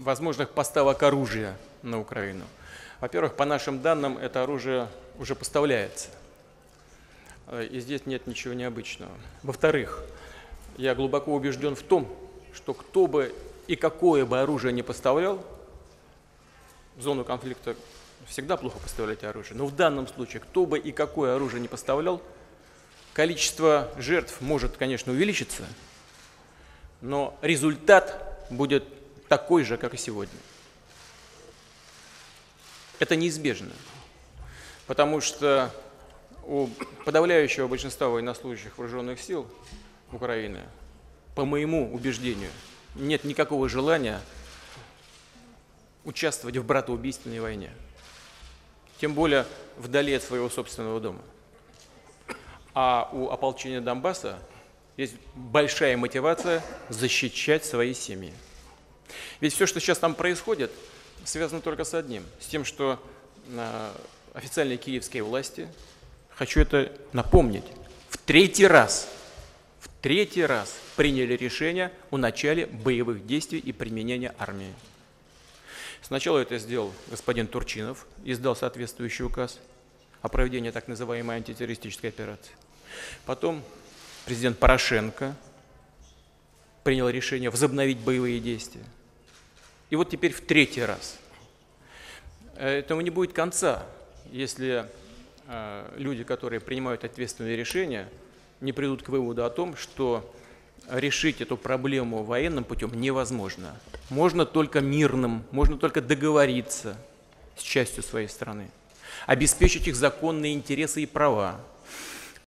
возможных поставок оружия на Украину. Во-первых, по нашим данным, это оружие уже поставляется. И здесь нет ничего необычного. Во-вторых, я глубоко убежден в том, что кто бы и какое бы оружие не поставлял, в зону конфликта всегда плохо поставлять оружие, но в данном случае, кто бы и какое оружие не поставлял, количество жертв может, конечно, увеличиться, но результат будет такой же, как и сегодня. Это неизбежно, потому что у подавляющего большинства военнослужащих вооруженных сил Украины, по моему убеждению, нет никакого желания участвовать в братоубийственной войне, тем более вдали от своего собственного дома. А у ополчения Донбасса есть большая мотивация защищать свои семьи. Ведь все, что сейчас там происходит, связано только с одним, с тем, что официальные киевские власти, хочу это напомнить, в третий раз приняли решение о начале боевых действий и применения армии. Сначала это сделал господин Турчинов, издал соответствующий указ о проведении так называемой антитеррористической операции. Потом президент Порошенко принял решение возобновить боевые действия. И вот теперь в третий раз. Этому не будет конца, если люди, которые принимают ответственные решения, не придут к выводу о том, что решить эту проблему военным путем невозможно. Можно только мирным, можно только договориться с частью своей страны, обеспечить их законные интересы и права,